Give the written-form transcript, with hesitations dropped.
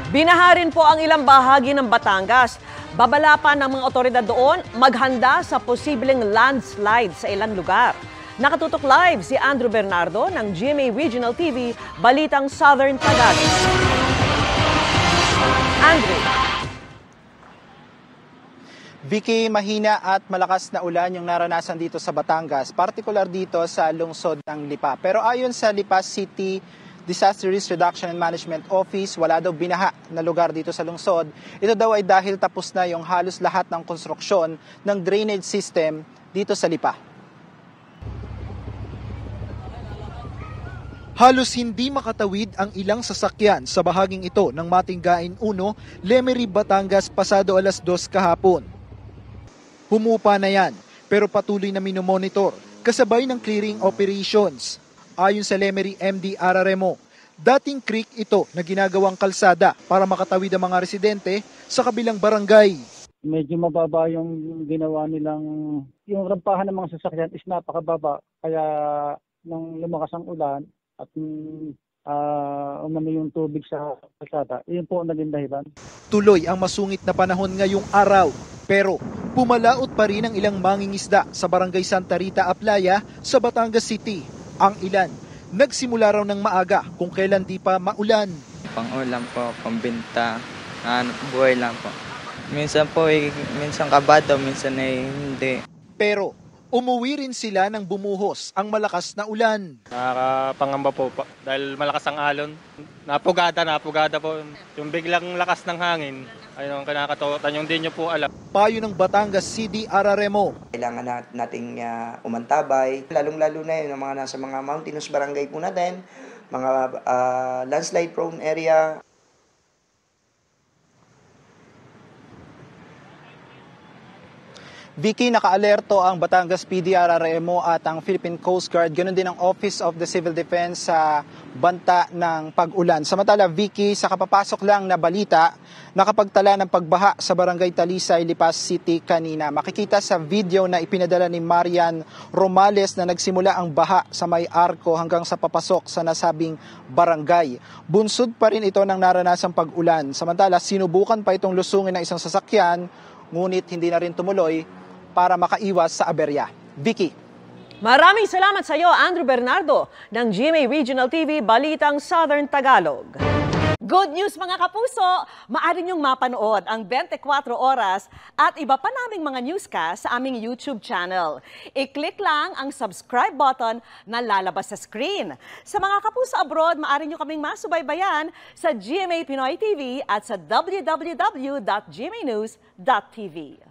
Binaha rin po ang ilang bahagi ng Batangas. Babala pa ng mga otoridad doon maghanda sa posibleng landslide sa ilang lugar. Nakatutok live si Andrew Bernardo ng GMA Regional TV, Balitang Southern Tagalog. Andrew. Vicky, mahina at malakas na ulan yung naranasan dito sa Batangas, partikular dito sa lungsod ng Lipa. Pero ayon sa Lipa City Disaster Risk Reduction and Management Office, wala daw binaha na lugar dito sa lungsod. Ito daw ay dahil tapos na yung halos lahat ng konstruksyon ng drainage system dito sa Lipa. Halos hindi makatawid ang ilang sasakyan sa bahaging ito ng Matinggain 1, Lemery, Batangas pasado alas 2 kahapon. Humupa na yan, pero patuloy na minomonitor kasabay ng clearing operations. Ayon sa Lemery MD Araremo, dating creek ito na ginagawang kalsada para makatawid ang mga residente sa kabilang barangay. Medyo mababa yung ginawa nilang, yung rampahan ng mga sasakyan is napakababa. Kaya nung lumakas ang ulan at umano yung tubig sa kalsada, yun po ang naging dahilan. Tuloy ang masungit na panahon ngayong araw, pero pumalaot pa rin ang ilang mangingisda sa barangay Santa Rita, Aplaya sa Batangas City. Ang ilan, nagsimula raw ng maaga kung kailan di pa maulan. Pang-ulam po, pambinta, buhay lang po. Minsan po, minsan kabado, minsan ay hindi. Pero umuwi rin sila nang bumuhos ang malakas na ulan. Nakakapangamba po dahil malakas ang alon. Napugada po. Yung biglang lakas ng hangin, ayun ang kinakatakutan, yung di nyo po alam. Payo ng Batangas CD Araremo. Kailangan nating umantabay, lalong-lalo na yun ang mga nasa mga mountainous barangay po natin, mga landslide prone area. Vicky, naka-alerto ang Batangas PD Araremo at ang Philippine Coast Guard, ganoon din ang Office of the Civil Defense sa banta ng pag-ulan. Samantala, Vicky, sa kapapasok lang na balita, nakapagtala ng pagbaha sa Barangay Talisay, Lipa City kanina. Makikita sa video na ipinadala ni Marian Romales na nagsimula ang baha sa may arko hanggang sa papasok sa nasabing barangay. Bunsod pa rin ito ng naranasang pag-ulan. Samantala, sinubukan pa itong lusungin ng isang sasakyan, ngunit hindi na rin tumuloy para makaiwas sa aberya. Vicky. Maraming salamat sa iyo, Andrew Bernardo ng GMA Regional TV, Balitang Southern Tagalog. Good news mga kapuso! Maaari niyong mapanood ang 24 oras at iba pa naming mga newscast sa aming YouTube channel. I-click lang ang subscribe button na lalabas sa screen. Sa mga kapuso abroad, maaari niyo kaming masubaybayan sa GMA Pinoy TV at sa www.gmanews.tv.